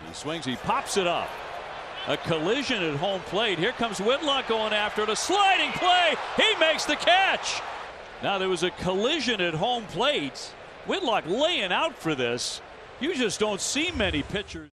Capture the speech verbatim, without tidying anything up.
He swings, he pops it up. A collision at home plate. Here comes Whitlock going after it. A sliding play. He makes the catch. Now there was a collision at home plate. Whitlock laying out for this. You just don't see many pitchers.